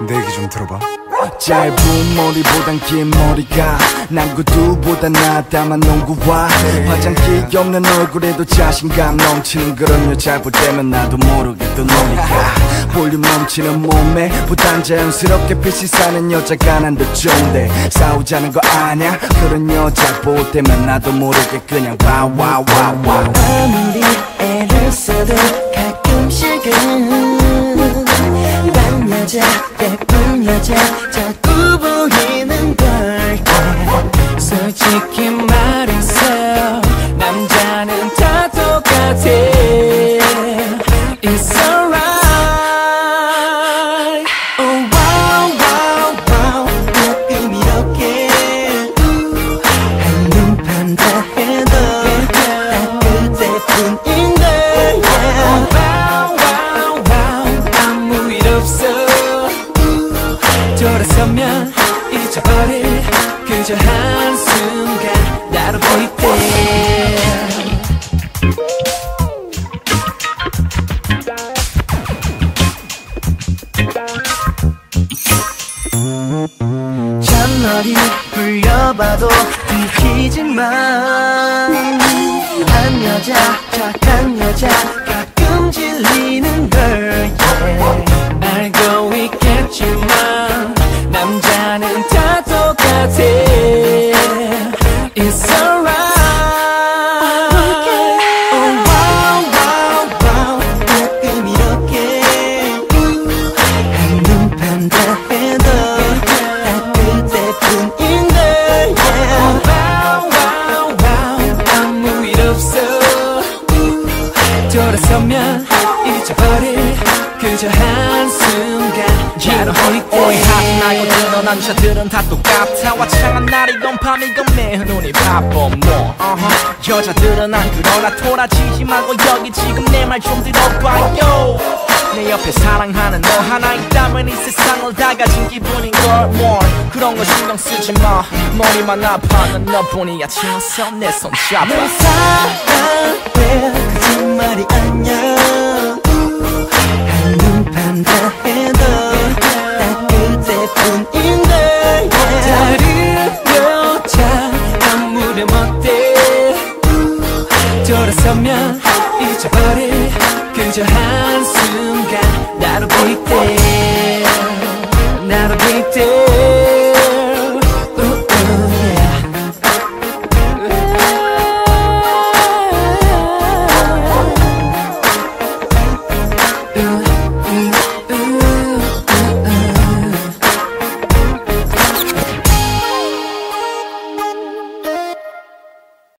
내 얘기 좀 들어봐. 짧은 머리보단 긴 머리가 난 구두보다 낫다만 농구와 화장기 없는 얼굴에도 자신감 넘치는 그런 여자 볼 때면 나도 모르게 또 노니까 볼륨 넘치는 몸에 부담 자연스럽게 빛이 사는 여자가 난 더 좋은데 싸우자는 거 아냐 그런 여자 볼 때면 나도 모르게 그냥 와와와와 아무리 애를 써도 가끔씩은 난 여자 예쁜 여자 자꾸 보이는 걸 솔직히 말해서 남자는 다 똑같아 It's alright Oh wow wow wow 가끔 이렇게 한눈판 다 해도 딱 그때뿐인걸 Wow wow wow 아무 일 없어 돌아서면 잊어버릴 그저 한순간 나로 보일 때 잔머리 굴려봐도 들키지만 한 여자 착한 여자 가끔 질리는 걸 알고 있겠지만 남자는 다 똑같아 It's alright Oh wow wow wow 가끔 이렇게 한눈판 다 해도 딱 그때뿐인걸 Wow wow wow 아무 일 없어 돌아서면 잊어버릴 그저 한순간 나로 보일 때 오해하지 말고 들어 남자들은 다 똑같아 화창한 날이건 밤이건 매일 눈이 바빠 뭐 여자들은 안 그러나 돌아지지 말고 여기 지금 내 말 좀 들어봐요 내 옆에 사랑하는 너 하나 있다면 이 세상을 다 가진 기분인걸 뭘 그런 거 신경 쓰지 마 머리만 아파 난 너뿐이야 아침에서 내 손 잡아 널 사랑해 거짓말이 아니야 한눈판 다 해도 딱 그때뿐인걸 다른 여자 아무렴 어때 돌아서면 잊어버릴 그저 한순간 나로 보일 때 나로 보일 때